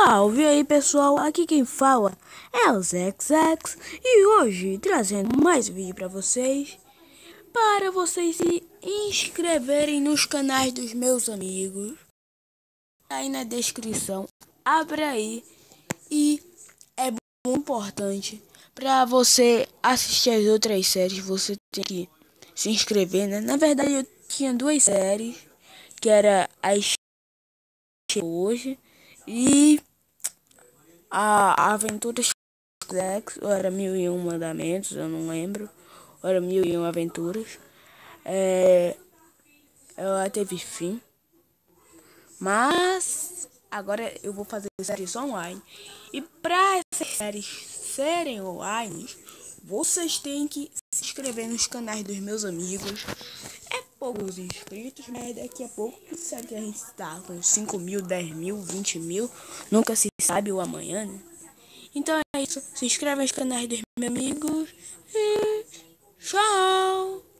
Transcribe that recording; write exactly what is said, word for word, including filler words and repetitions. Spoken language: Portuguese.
Salve aí pessoal, aqui quem fala é o Zex Zex e hoje trazendo mais vídeo para vocês, para vocês se inscreverem nos canais dos meus amigos. Aí na descrição, abra aí e é muito importante para você assistir as outras séries, você tem que se inscrever, né? Na verdade eu tinha duas séries, que era as hoje e a Aventuras Zex, ou era Mil e Um Mandamentos, eu não lembro, ou era Mil e Um Aventuras. É, ela teve fim, mas agora eu vou fazer séries online. E para essas séries serem online, vocês têm que se inscrever nos canais dos meus amigos. É poucos inscritos, mas daqui a pouco, sabe que a gente está com cinco mil, dez mil, vinte mil, nunca se sabe o amanhã, né? Então é isso, se inscreve nos canais dos meus amigos e tchau!